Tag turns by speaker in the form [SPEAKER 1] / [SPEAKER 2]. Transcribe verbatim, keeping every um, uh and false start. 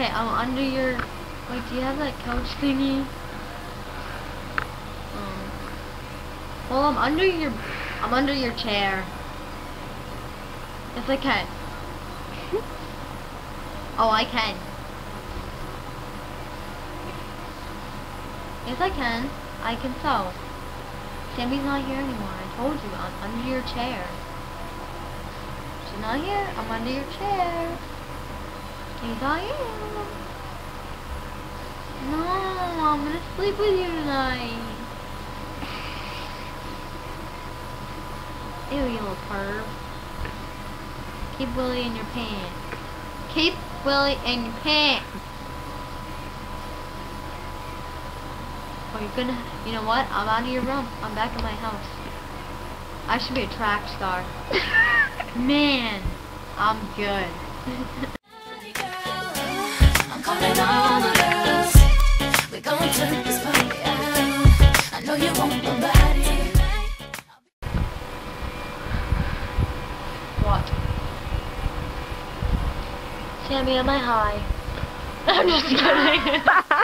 [SPEAKER 1] Okay, I'm under your... Wait, do you have that couch thingy? Um, well, I'm under your... I'm under your chair. Yes, I can. Oh, I can. Yes, I can. I can sew. Sammy's not here anymore. I told you, I'm under your chair. She's not here. I'm under your chair. Yes, I am. No, I'm gonna sleep with you tonight. Ew, you little perv. Keep Willy in your pants. Keep Willy in your pants. Oh, you're gonna, you know what? I'm out of your room. I'm back in my house. I should be a track star. Man, I'm good. I'm calling all the girls. We're gonna turn this party out. I know you want my body. What? Sammy, am I high? I'm just kidding.